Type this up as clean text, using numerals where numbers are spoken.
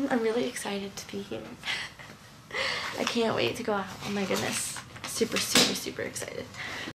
I'm really excited to be here. I can't wait to go out. Oh my goodness. Super, super, super excited.